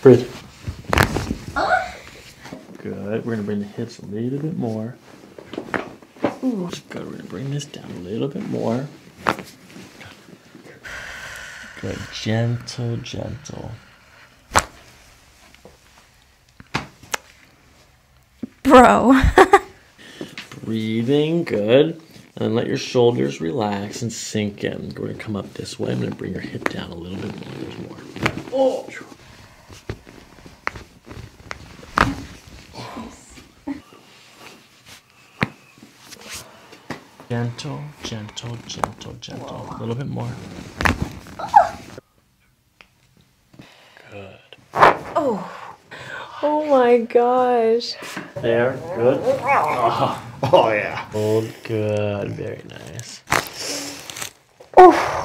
Breathe. Good. We're gonna bring the hips a little bit more. Ooh. Good. We're gonna bring this down a little bit more. Good. Gentle, gentle. Bro. Breathing. Good. And then let your shoulders relax and sink in. We're gonna come up this way. I'm gonna bring your hip down a little bit more. There's more. Oh. Gentle, gentle, gentle, gentle. Whoa. A little bit more. Good. Oh. Oh my gosh. There. Good. Oh yeah. Hold. Good. Very nice. Oh.